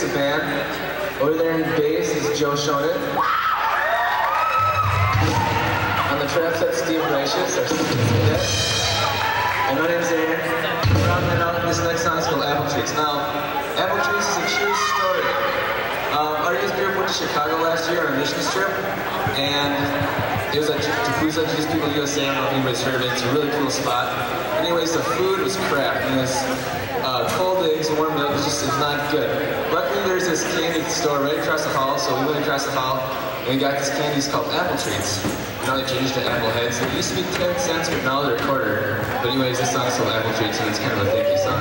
the band. Over there in bass is Joe Schoenack. On the trap set, Steve Reishus, our cadet. And my name's Aaron. We're on that out. This next song is called Apple Trees. Now, Apple Trees is a true story. Our youth group went to Chicago last year on a mission trip, and it was a Jacuzza, Jesus People USA. I don't know if anybody's heard of it. It's a really cool spot. Anyways, the food was crap. And it was cold eggs, warm milk. It was not good. Luckily, there's this candy store right across the hall, so we went across the hall, and we got this candy. It's called Apple Treats. Now they changed to Apple Heads. It used to be 10 cents, but now they're a quarter. But anyways, this song's called Apple Treats, and it's kind of a thank you song.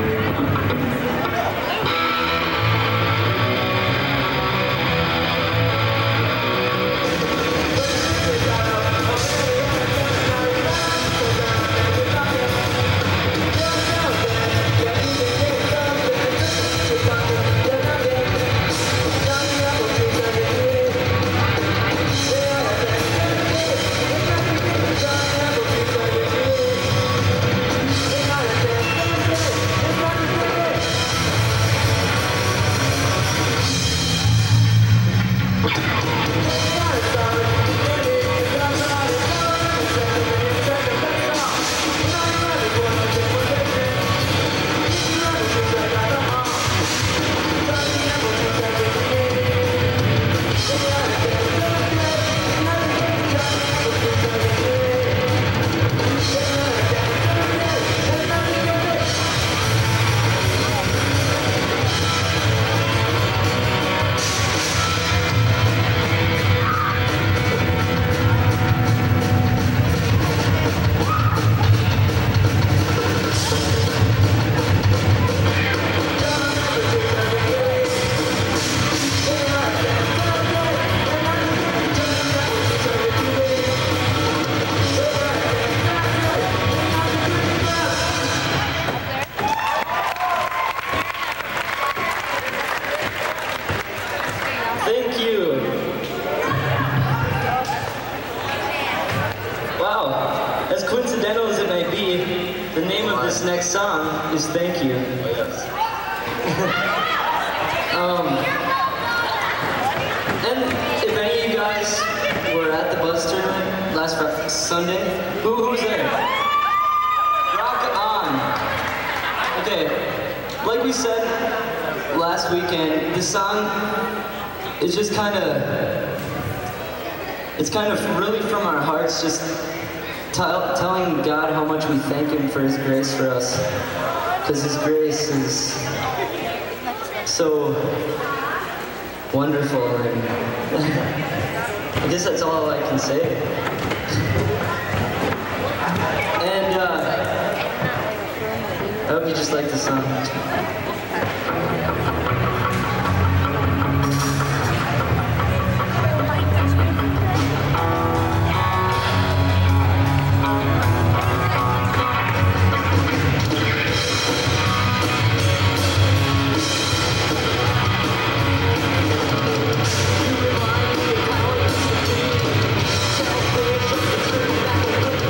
This next song is Thank You. Oh, yes. And if any of you guys were at the Buzz tournament last Sunday, who was there? Rock on. Okay, like we said last weekend, this song is just it's kind of really from our hearts, just telling God how much we thank Him for His grace for us, because His grace is so wonderful, and I guess that's all I can say. And I hope you just like the song.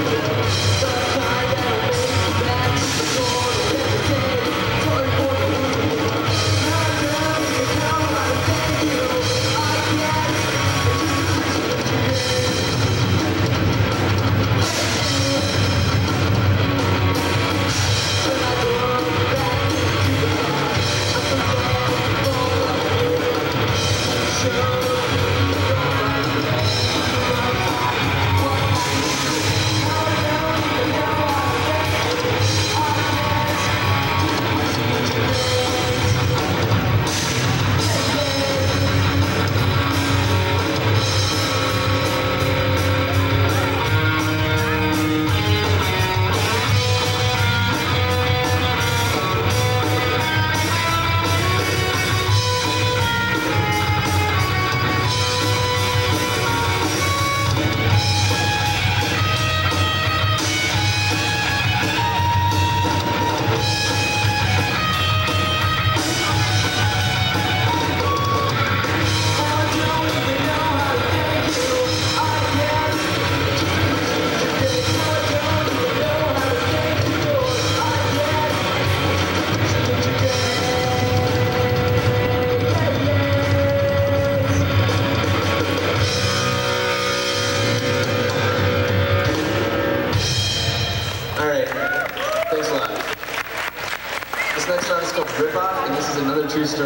Sorry for the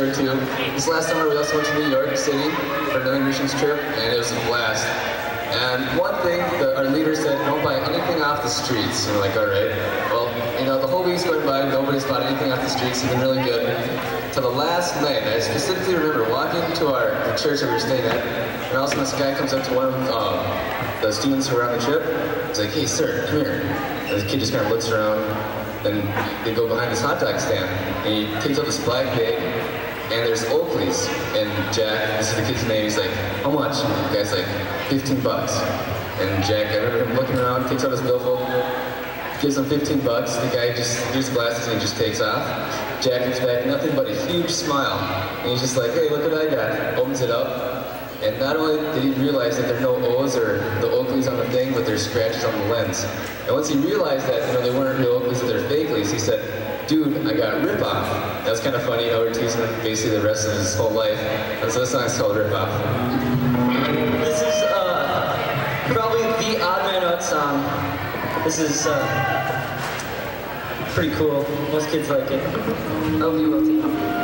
story too. This last summer we also went to New York City for another missions trip, and it was a blast. And one thing that our leader said, don't buy anything off the streets. And we're like, all right. Well, you know, the whole week's going by, nobody's bought anything off the streets. It's been really good. To the last night, I specifically remember walking to the church that we were staying at, and all of a sudden this guy comes up to one of the students who were on the trip. He's like, hey, sir, come here. And the kid just kind of looks around, then they go behind this hot dog stand, and he takes out this black bag, and there's Oakley's. And Jack, this is the kid's name, he's like, how much? And the guy's like, 15 bucks. And Jack, I remember him looking around, takes out his billfold, gives him 15 bucks. The guy just gives glasses and he just takes off. Jack comes back, nothing but a huge smile. And he's just like, hey, look what I got. Opens it up. And not only did he realize that there are no O's or the Oakleys on the thing, but there's scratches on the lens. And once he realized that, you know, they weren't real Oakleys, that they're Fakeleys, he said, dude, I got Rip-Off. That was kind of funny, you know, we're teasing him basically the rest of his whole life. And so this song's called Rip-Off. This is probably the odd man out song. This is pretty cool. Most kids like it. Oh, you will too.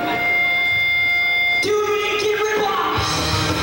Dude, we need to keep Rip-Off!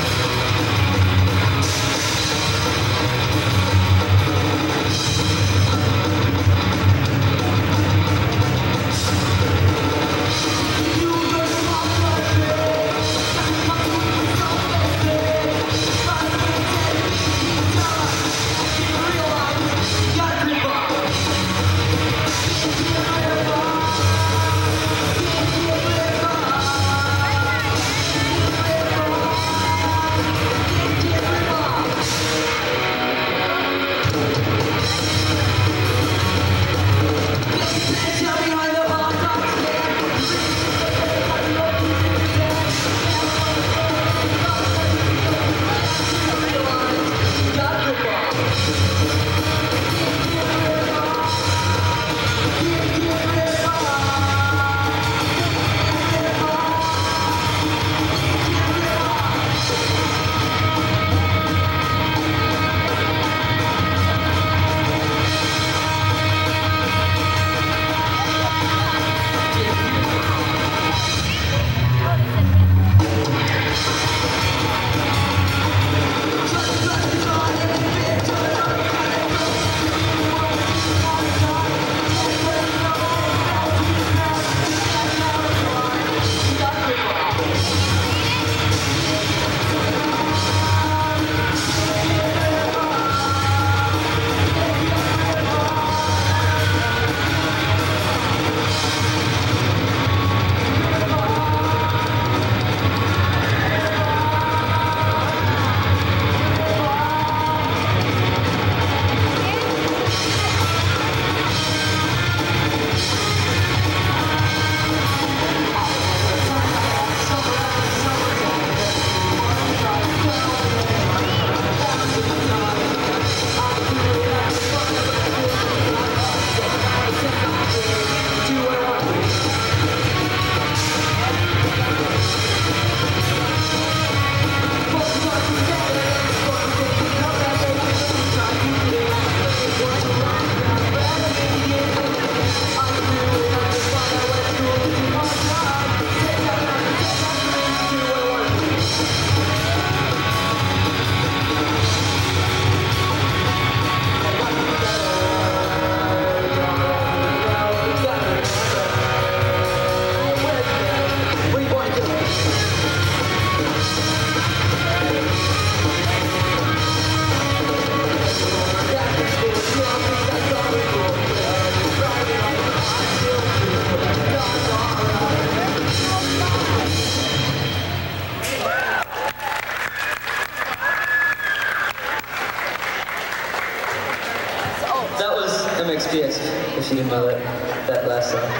MXPX, if you didn't know that last song.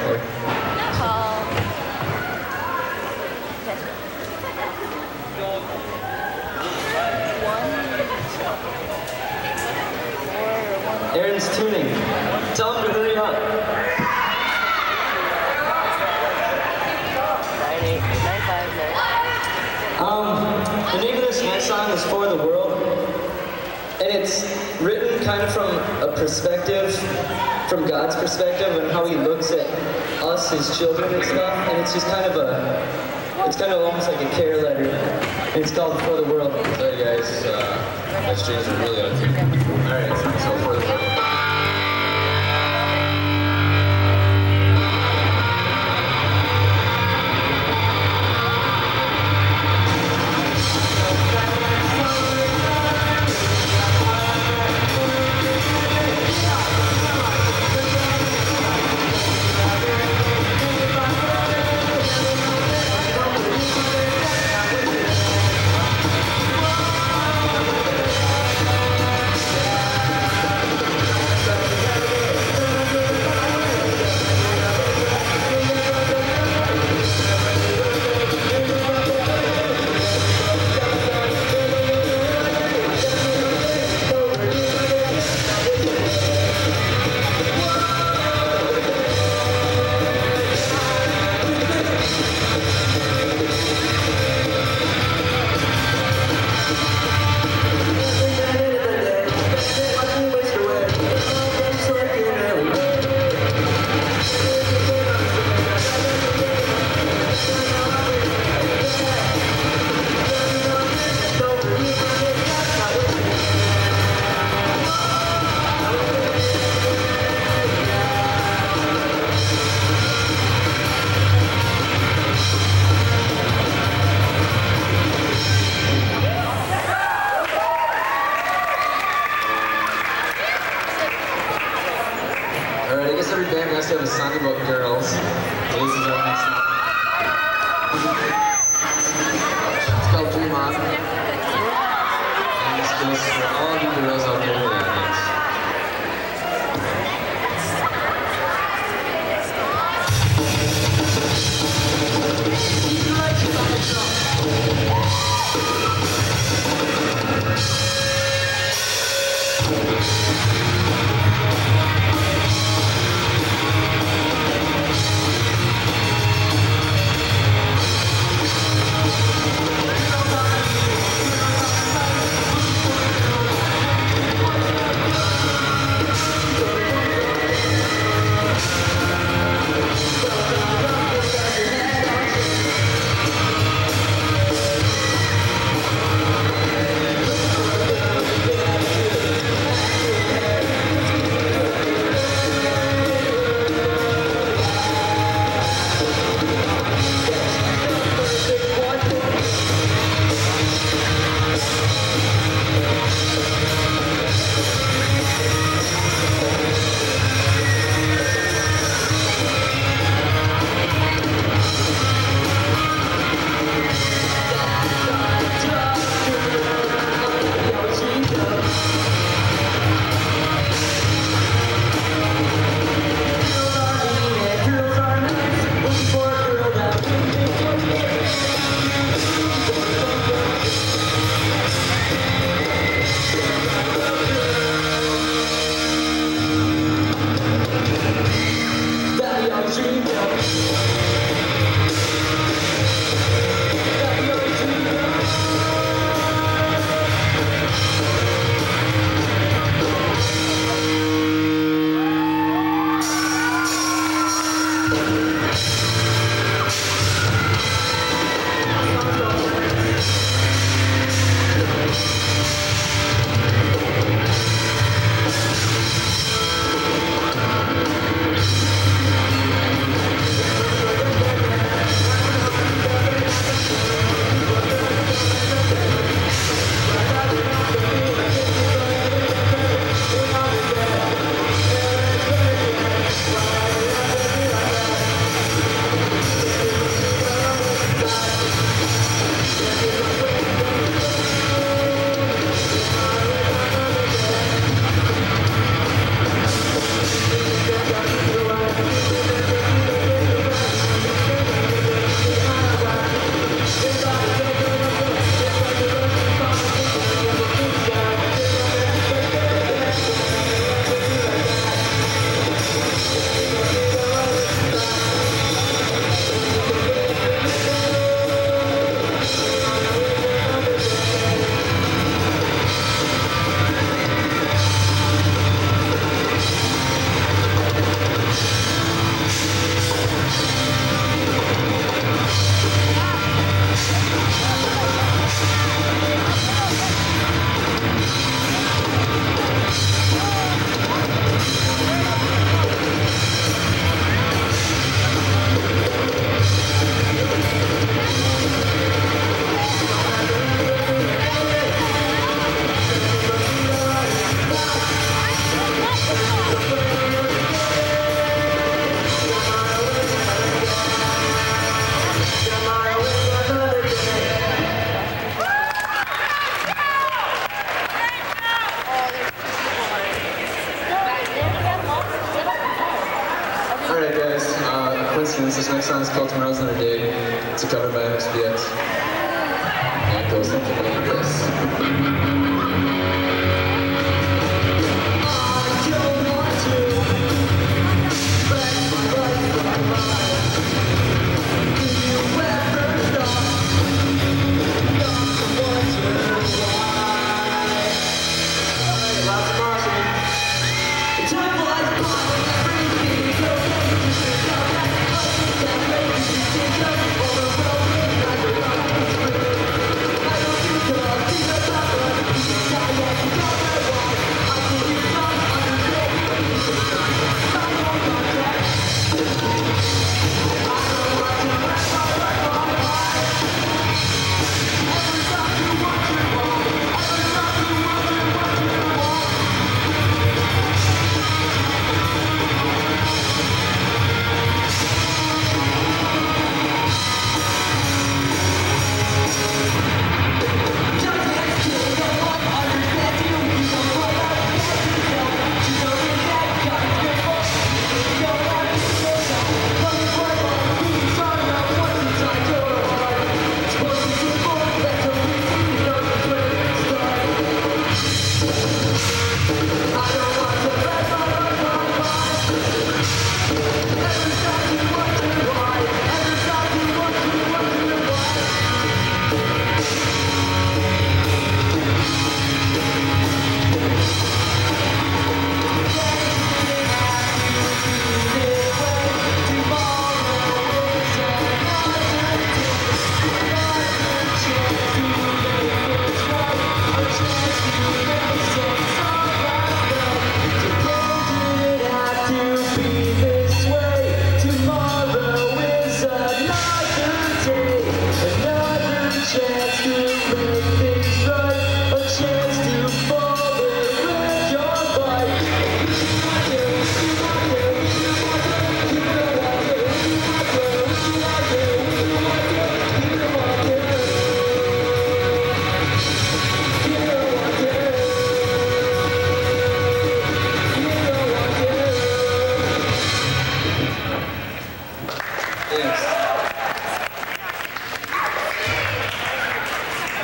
Aaron's tuning. Tell him to hurry up. 9-8, 9-5, 9. The name of this next song is For the World. And it's written kind of from a perspective, from God's perspective, and how he looks at us, his children and stuff. And it's just kind of a It's kind of almost like a care letter. And it's called For the World. Sorry guys, my strings are really on tune. Alright, so For the World. Have a song about girls. So this is our next song. It's called Dream On. And this goes for all of you girls out there in the audience.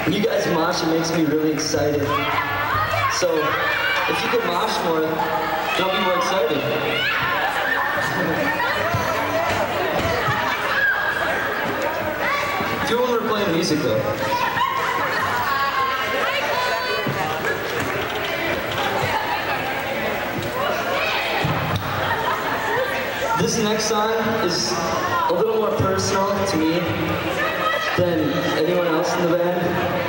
You guys mosh, it makes me really excited. So, if you could mosh more, don't be more excited. Do it when we're playing music though. This next song is a little more personal to me than anyone else in the band.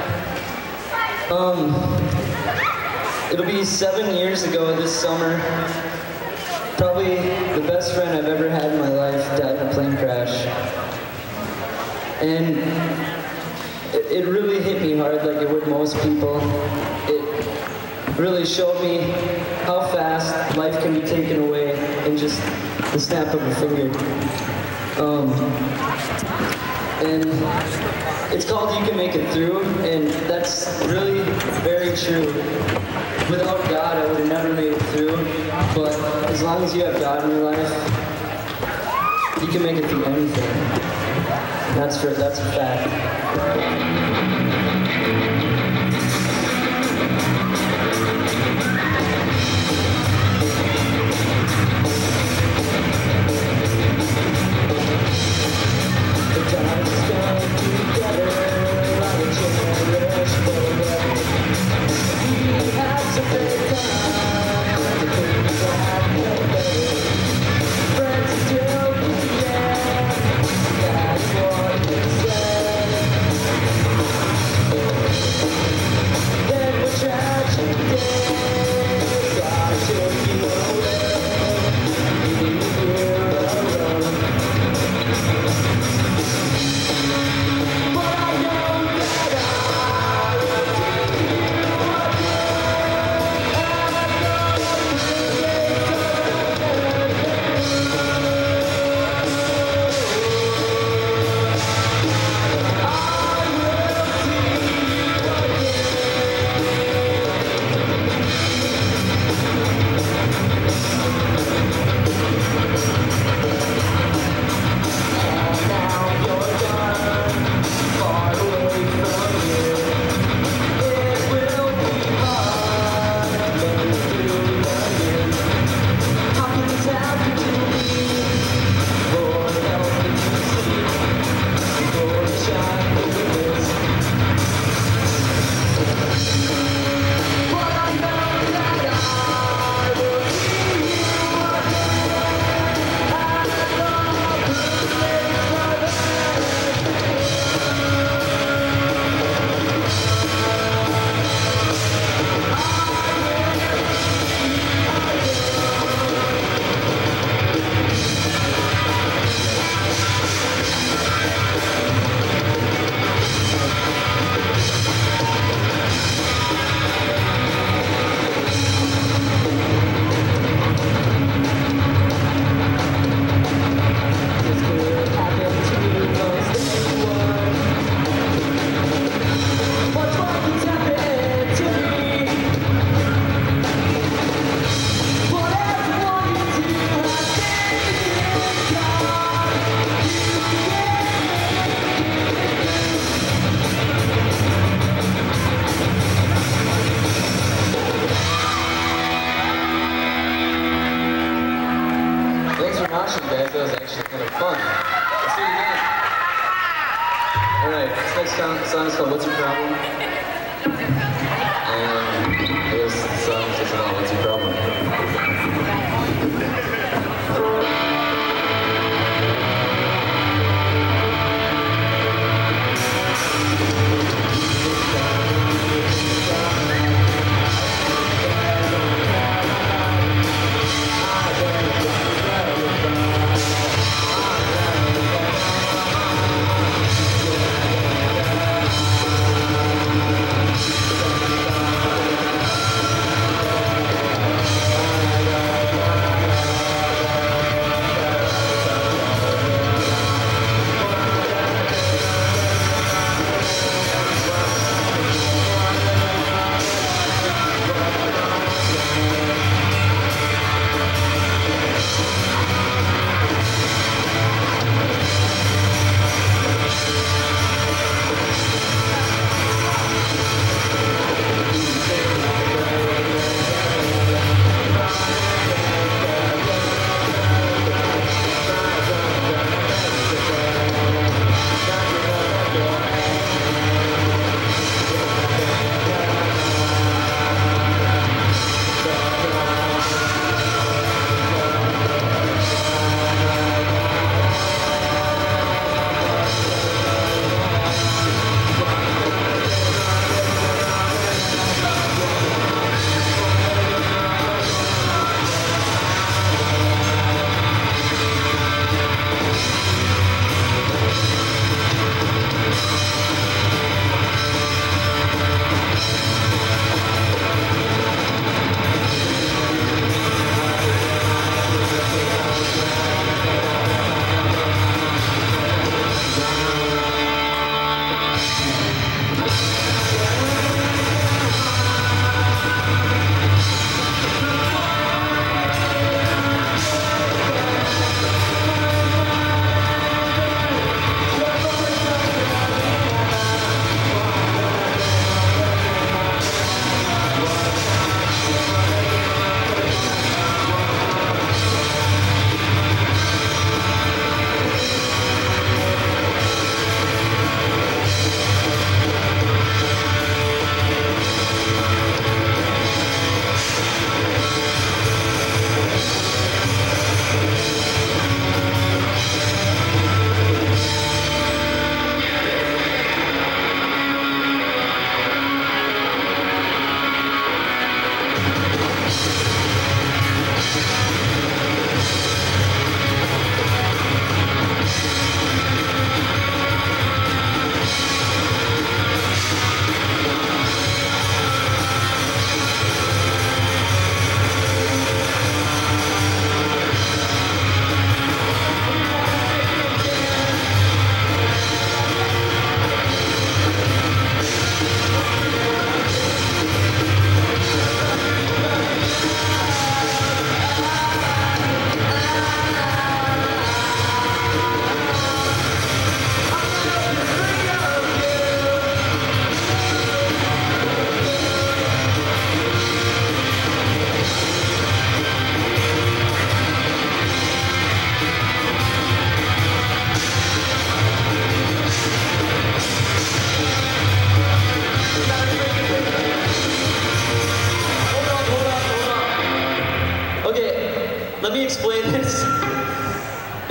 It'll be 7 years ago this summer. Probably the best friend I've ever had in my life died in a plane crash. And it really hit me hard like it would most people. It really showed me how fast life can be taken away in just the snap of a finger. And it's called You Can Make It Through, and that's really very true. Without God, I would have never made it through, but as long as you have God in your life, you can make it through anything. That's a fact. Guys, that was actually kind of fun. Let's do it again. Alright, this next song is called What's Your Problem? And this song is about What's Your Problem?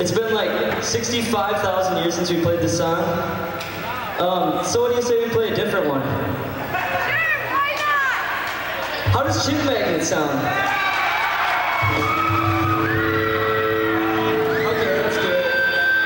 It's been like 65,000 years since we played this song. So what do you say we play a different one? How does Chip Magnet sound? Okay, let's do it.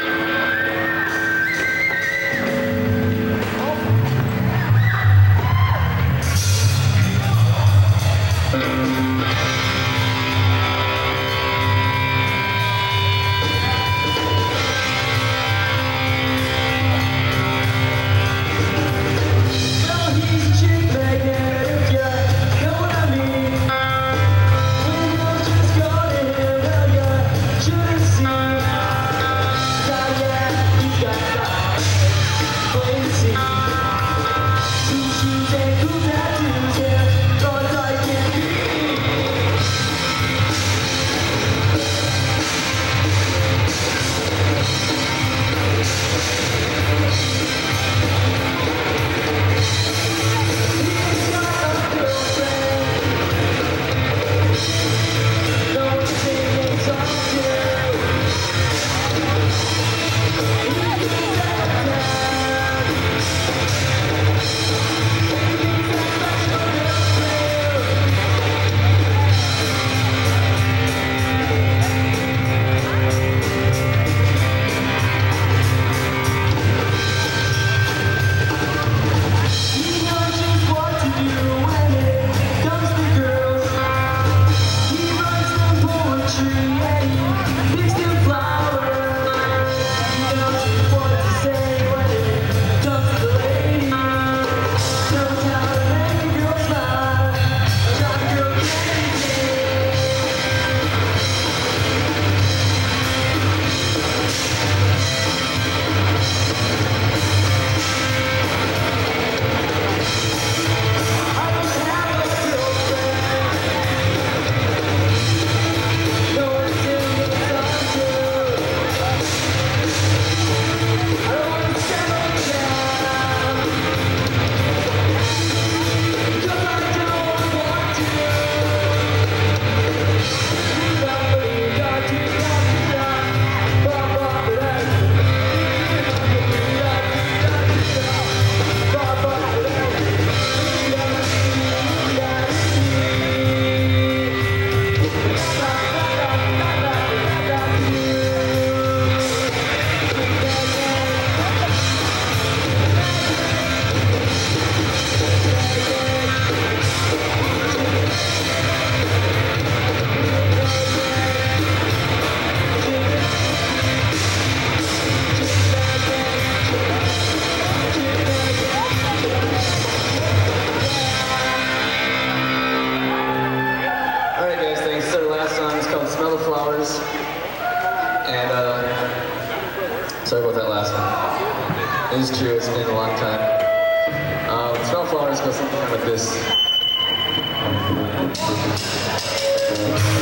Sorry about that last one. It is true, it's been a long time. Smell Flowers goes something like this.